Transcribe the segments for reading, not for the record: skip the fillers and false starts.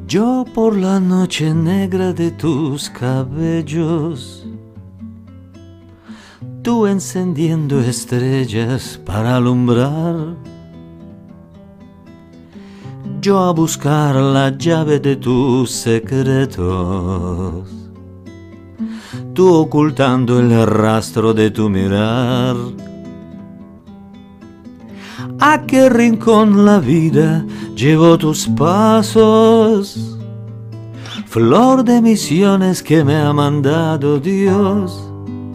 Yo por la noche negra de tus cabellos, tú encendiendo estrellas para alumbrar, yo a buscar la llave de tus secretos, tú ocultando el rastro de tu mirar. ¿A qué rincón la vida llevó tus pasos? Flor de misiones que me ha mandado Dios.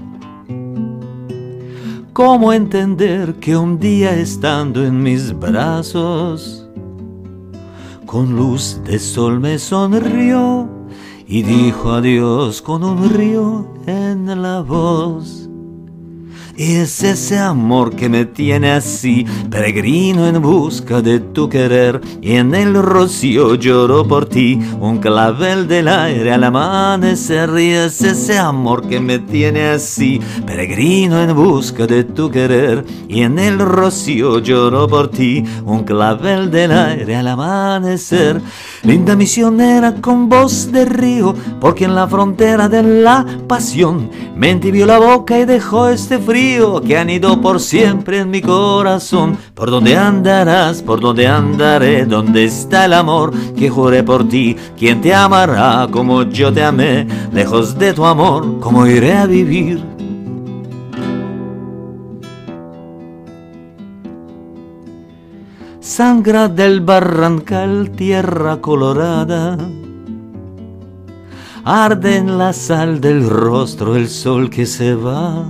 ¿Cómo entender que un día estando en mis brazos, con luz de sol me sonrió y dijo adiós con un río en la voz? Y es ese amor que me tiene así, peregrino en busca de tu querer, y en el rocío lloro por ti, un clavel del aire al amanecer. Y es ese amor que me tiene así, peregrino en busca de tu querer, y en el rocío lloro por ti, un clavel del aire al amanecer. Linda misionera con voz de río, porque en la frontera de la pasión me entibió la boca y dejó este frío que anidó por siempre en mi corazón. ¿Por dónde andarás? ¿Por dónde andaré? ¿Dónde está el amor que juré por ti? ¿Quién te amará como yo te amé? Lejos de tu amor, ¿cómo iré a vivir? Sangra del barrancal tierra colorada, arde en la sal del rostro el sol que se va.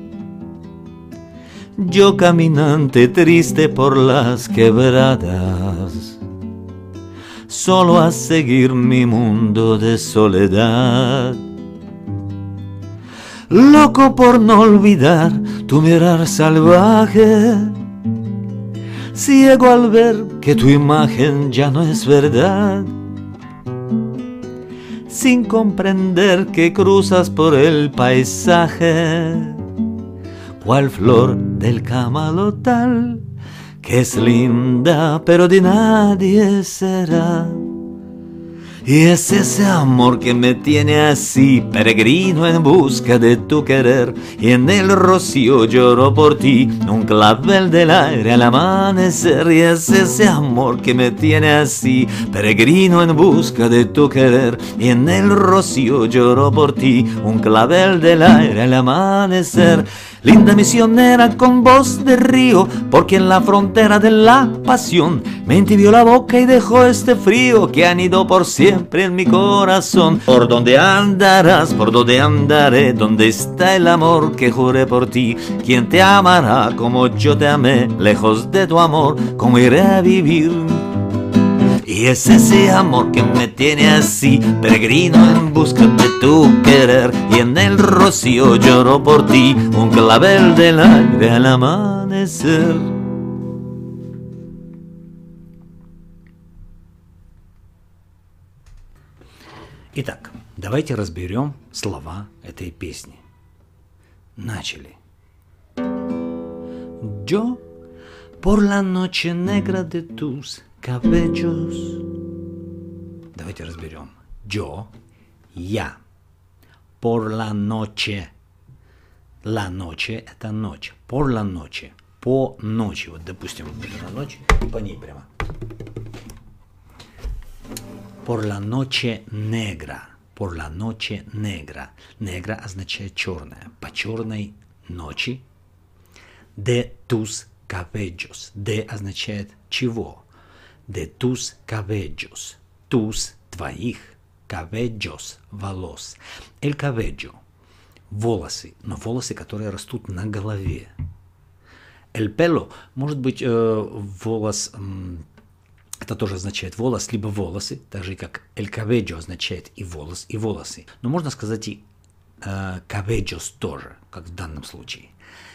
Yo caminante triste por las quebradas, solo a seguir mi mundo de soledad. Loco por no olvidar tu mirar salvaje, ciego al ver que tu imagen ya no es verdad, sin comprender que cruzas por el paisaje, cual flor del camalotal, que es linda pero de nadie será. Y es ese amor que me tiene así, peregrino en busca de tu querer, y en el rocío lloro por ti, un clavel del aire al amanecer. Y es ese amor que me tiene así, peregrino en busca de tu querer, y en el rocío lloro por ti, un clavel del aire al amanecer. Linda misionera con voz de río, porque en la frontera de la pasión me entibió la boca y dejó este frío que anidó por siempre en mi corazón. ¿Por dónde andarás? ¿Por dónde andaré? ¿Dónde está el amor que juré por ti? ¿Quién te amará como yo te amé? Lejos de tu amor, ¿cómo iré a vivir? Y es ese amor que me tiene así, peregrino en busca de tu querer, y en el rocío lloro por ti, un clavel del aire al amanecer. Итак, давайте разберем слова этой песни. Начали. Yo por la noche negra de tus cabellos. Давайте разберем. Yo, я. Por la noche. La noche – это ночь. Por la noche. По ночи. Вот, допустим, на ночь и по ней прямо. Por la noche negra. Por la noche negra. Negra означает черная. По черной ночи. De tus cabellos. De означает чего? De tus cabellos. Tus твоих. Cabellos волос. El cabello волосы, но волосы, которые растут на голове. El pelo может быть волос, это тоже означает волос, либо волосы, так же как el cabello означает и волос, и волосы. Но можно сказать и cabellos тоже, как в данном случае.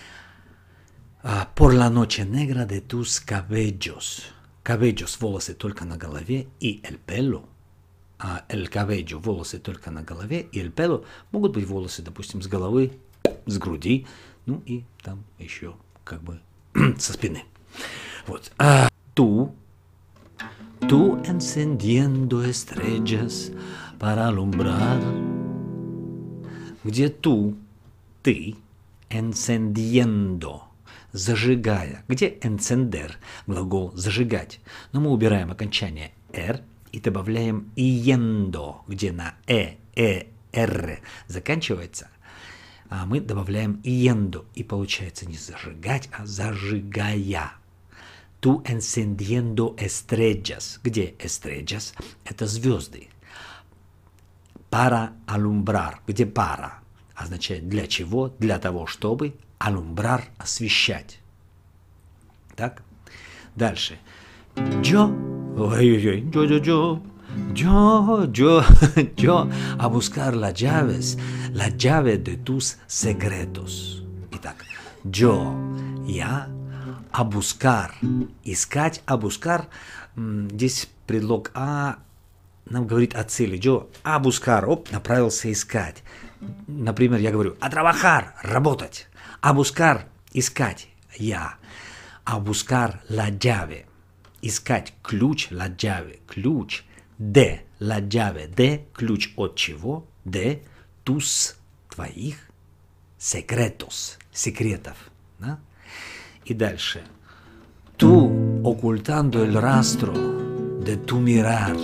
Por la noche negra de tus cabellos. Cabellos, волосы только на голове, и el pelo, el cabello, волосы только на голове, и el pelo могут быть волосы, допустим, с головы, с груди, ну и там еще как бы со спины. Вот. Tú Tú encendiendo estrellas para alumbrar. Где tú, ты, encendiendo, зажигая. Где encender, глагол зажигать? Но мы убираем окончание «р» и добавляем «иендо», где на «р» заканчивается. А мы добавляем «иендо», и получается не зажигать, а зажигая. Tú encendiendo estrellas. Где estrellas? Это звезды. Para alumbrar. Где para? Означает для чего? Для того, чтобы alumbrar освещать. Так? Дальше. Yo. Ой-ой-ой. Yo. A buscar las llaves. La llave de tus secretos. Итак. Yo. Я. А бускар, искать, а бускар, здесь предлог «а» нам говорит о цели. Yo, а бускар, направился искать. Например, я говорю «а trabajar», работать. А бускар, искать, я. А бускар la llave, искать ключ, la llave, ключ. De, la llave, de, ключ от чего? De, tus, твоих, secretos, секретов. Да? И дальше. Tú ocultando el rastro de tu mirar.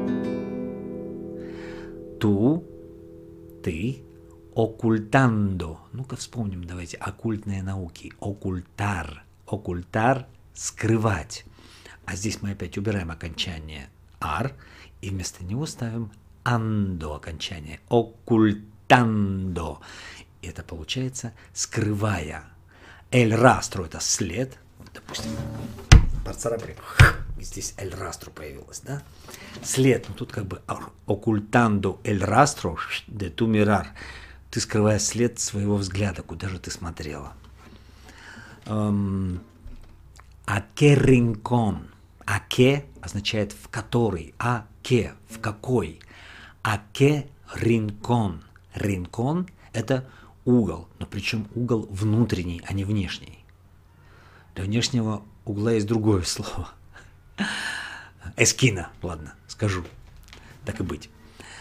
Tú, ты, оккультando. Ну-ка вспомним, давайте, оккультные науки. Оккультар. Оккультар – скрывать. А здесь мы опять убираем окончание «ар» и вместо него ставим «андо» окончание. Оккультando. И это получается «скрывая». El rastro – это след. Вот, допустим, поцарапали. Здесь el rastro появилось, да? След. Ну, тут как бы ocultando el rastro de tu mirar. Ты скрываешь след своего взгляда, куда же ты смотрела. А que rincón. А que означает в который. А que в какой. А que rincón. Rincón – это угол, но причем угол внутренний, а не внешний. Для внешнего угла есть другое слово. Эскина, ладно, скажу. Так и быть.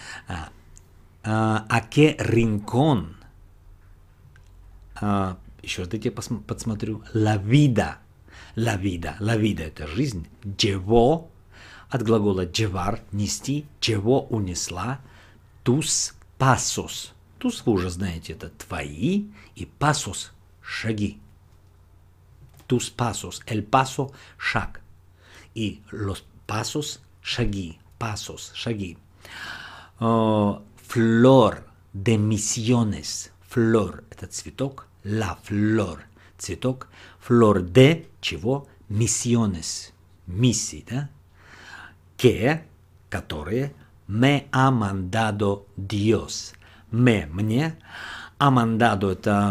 А que rincón. Еще раз дайте подсмотрю. La vida. La vida. La vida – это жизнь. Llevó, от глагола llevar, нести. Llevó, унесла. Tus pasos. Тус вы уже знаете, это твои, и пасос – шаги. Tus pasos, el paso – шаг. И los pasos – шаги, pasos – шаги. Flor de misiones. Flor – это цветок. La flor – цветок. Flor de – чего? Misiones – миссии, да? Que – которые. Me ha mandado Dios. Мне, а мандадо это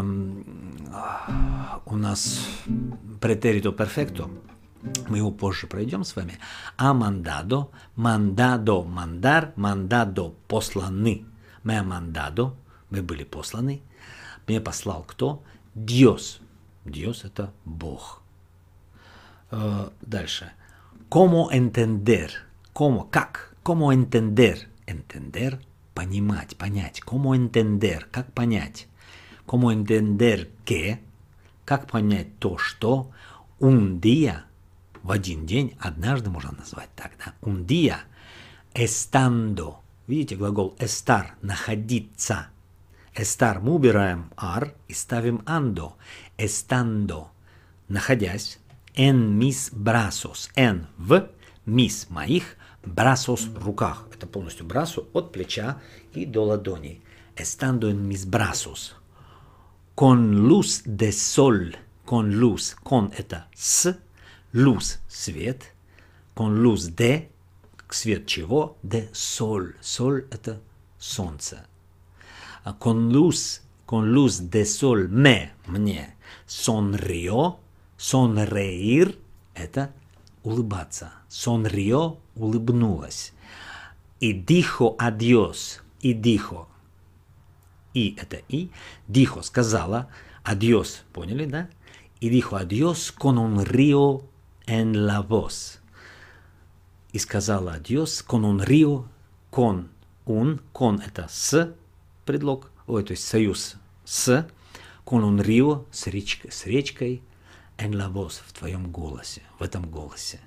у нас претерито перфекто, мы его позже пройдем с вами. А мандадо, мандар, мандадо, посланы. Me мандадо, мы были посланы. Мне послал кто? Диос. Диос это Бог. Дальше. Como entender. Como, как? Como entender. Entender понимать, понять. Como entender, как понять. Como entender que, как понять то, что un día, в один день, однажды можно назвать так, да. Un día, estando, видите глагол estar, находиться. Estar мы убираем ar и ставим ando. Estando, находясь, en mis brazos, en в mis моих, brazos в руках. Это полностью брасо от плеча и до ладони. Estando en mis brazos. Con luz de sol. Con luz. Con это с. Luz свет. Con luz de. Свет чего? De sol. Sol это солнце. Con luz de sol мне. Sonrió. Sonreír это улыбаться. Sonrió, улыбнулась. И dijo adiós. И dijo. И это и. Dijo, сказала. Adiós, поняли, да? И dijo adiós con un río en la voz. и сказала адьос, con un río, con это с, предлог, то есть союз с, con un río, с речкой, en la voz, в твоем голосе, в этом голосе.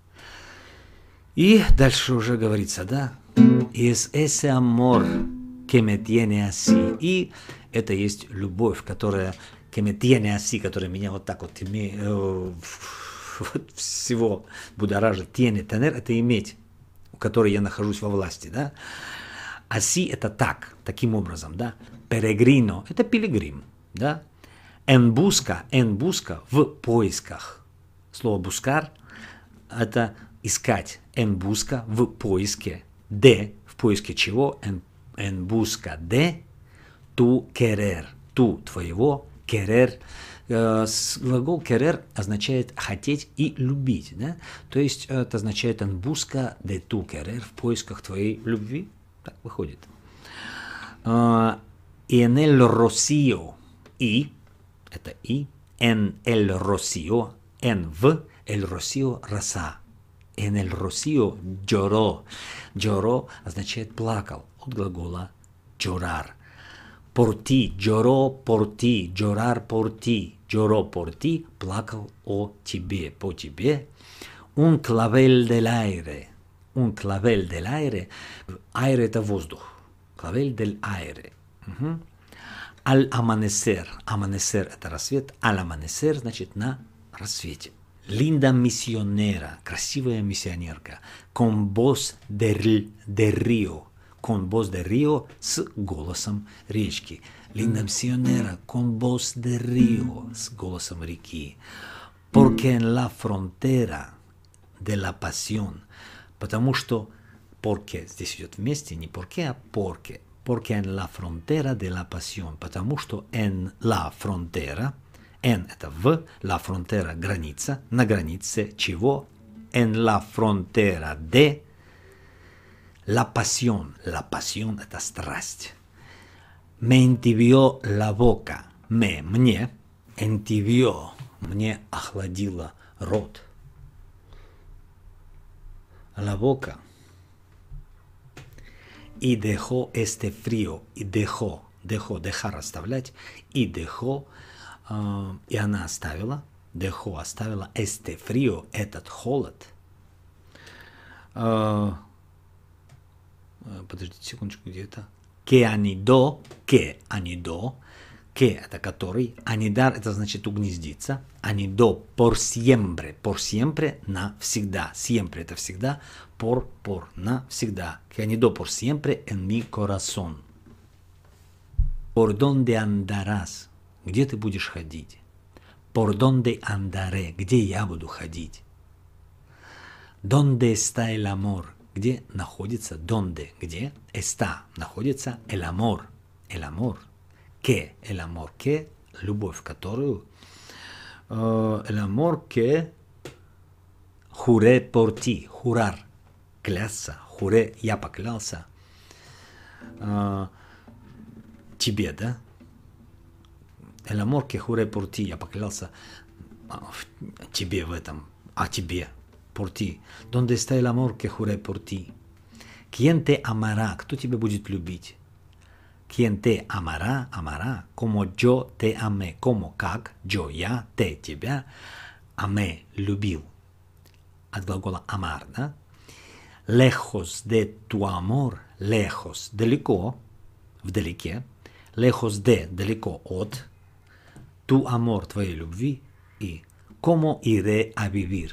И дальше уже говорится, да, es ese amor que me tiene así. И это есть любовь, которая que me tiene así, которая меня вот так вот всего будоражит. Tiene, tener, это иметь, у которой я нахожусь во власти, да. Así это так, таким образом, да. Peregrino, это пилигрим, да. En busca, в поисках. Слово buscar это искать. En busca, в поиске. De, в поиске чего? En busca de tu querer. Tu, твоего, querer. Глагол querer означает хотеть и любить. Да? То есть это означает en busca de tu querer, в поисках твоей любви. Так выходит. En el rocío. И, это и. En el rocío. En в el rocío роса. En el rocío lloró. Lloró означает плакал. От глагола llorar. Por ti, lloró por ti, llorar por ti, lloró por ti, плакал о тебе, по тебе. Un clavel del aire. Un clavel del aire. Aire это воздух. Clavel del aire. Al amanecer. Amanecer это рассвет. Al amanecer значит на рассвете. Linda misionera. Красивая миссионерка. Con voz de río. Con voz de río, с голосом речки. Linda misionera, con voz de río, с голосом реки. Porque en la frontera de la pasión, потому что, porque, здесь идет вместе, не porque, а porque. Porque en la frontera de la pasión, потому что en la frontera, en это в, la frontera граница, на границе чего? En la frontera de la pasión это страсть. Me entibió la boca. Мне, entibió, мне охладила рот. La boca. Y dejó este frío. И dejar оставлять. И dejó, и она оставила. Dejó оставила este frío, этот холод. Подождите секундочку, где это? Que anidó, que это который, anidar это значит угнездиться, anidó por siempre навсегда, siempre это всегда, por навсегда, que anidó por siempre en mi corazón. Por donde andarás, где ты будешь ходить? Por donde andaré, где я буду ходить? Donde está el amor? Где находится, donde, где, está, находится el amor, que, любовь, которую, el amor que juré por ti, jurar, клясться, juré, я поклялся, тебе, да, el amor que juré por ti, я поклялся тебе в этом, а тебе, por ti. ¿Dónde está el amor que juré por ti? ¿Quién te amará? Кто тебя будет любить? ¿Quién te amará? Amará. Como yo te amé. Como, как, yo, я, te, тебя, amé, любил. От глагола amar, да? Lejos de tu amor. Lejos, далеко, вдалеке. Lejos de, далеко от. Tu amor, твоей любви. И como iré a vivir?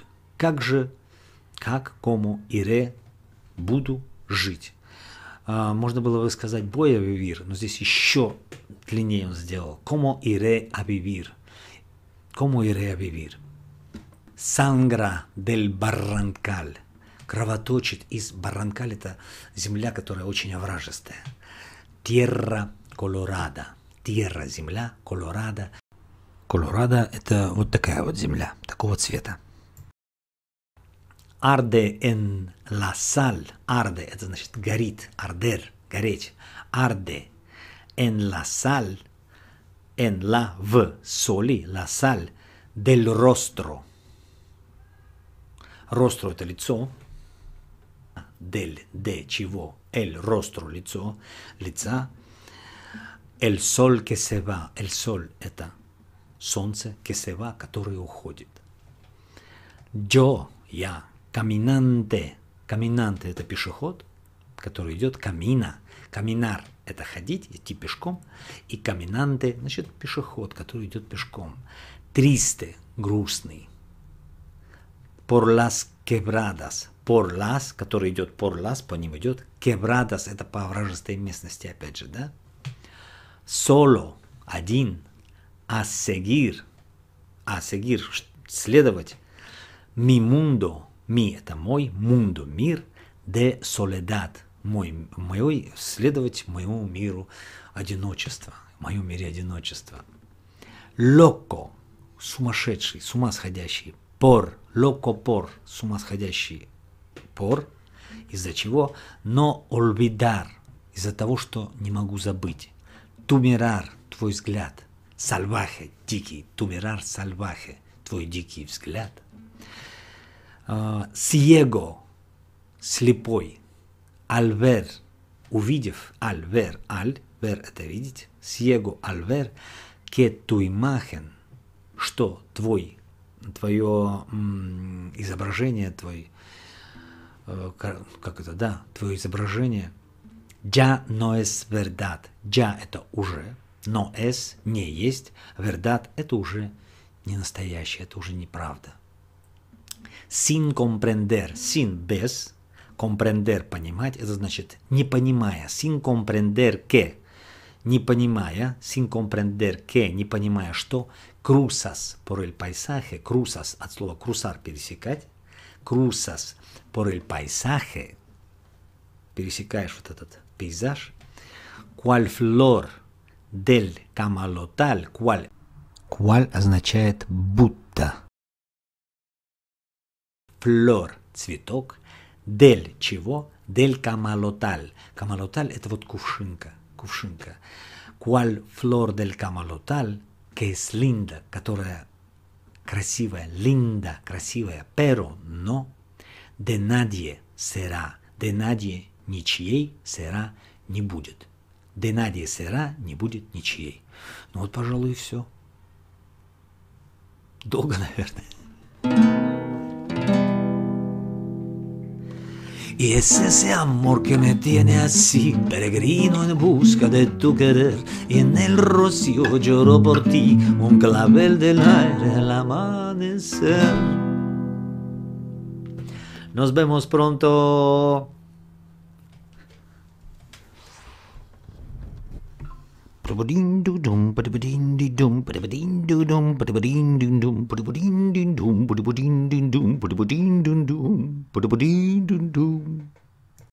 Como iré, буду жить. Можно было бы сказать voy a vivir, но здесь еще длиннее он сделал. Como iré a vivir. Como iré a vivir. Sangra del Barrancal. Кровоточит из Барранкаль, это земля, которая очень овражистая. Tierra Colorada. Tierra, земля, Colorada. Colorada это вот такая вот земля, такого цвета. Arde en la sal. Arde, это значит горит. Arder, гореть. Arde en la sal. En la, в соли, la sal. Del rostro. Rostro это лицо. del, de чего, el rostro, лицо, лица, el sol que se va, el sol это солнце, que se va, которое уходит. Yo, я, caminante, caminante это пешеход, который идет, camina, caminar это ходить, идти пешком, и caminante, значит, пешеход, который идет пешком. Triste, грустный. Por las quebradas, por las, который идет por las, по ним идет, quebradas, это по овражистой местности, опять же, да? Solo, один, a seguir, следовать, mi mundo, mi, это мой, mundo, мир, de soledad, мой, следовать моему миру одиночества, в моем мире одиночества. Loco, сумасшедший, с ума сходящий, por, loco por, с ума сходящий, por, из-за чего, no olvidar, из-за того, что не могу забыть, tu mirar, твой взгляд, salvaje, дикий, tu mirar salvaje, твой дикий взгляд, ciego, слепой, al ver, увидев, al ver, ver это видеть, ciego al ver, que tu imagen, что твое изображение, твое изображение, ya no es verdad, ya это уже, no es не есть, verdad это уже не настоящее, это уже неправда. Sin comprender, sin без, comprender понимать, это значит не понимая, sin comprender que, не понимая, sin comprender que, не понимая что, cruzas por el paisaje, cruzas от слова cruzar пересекать, cruzas por el paisaje, пересекаешь вот этот пейзаж, cual flor del camalotal, cual означает будто, flor цветок, del чего, del camalotal, camalotal это вот кувшинка, cual flor del camalotal, que es linda, которая красивая, linda, красивая, pero no, de nadie será, de nadie ничьей será не будет. De nadie será не будет ничьей. Ну вот, пожалуй, и все. Долго, наверное. Y es ese amor que me tiene así, peregrino en busca de tu querer, y en el rocío lloro por ti, un clavel del aire al amanecer. Nos vemos pronto.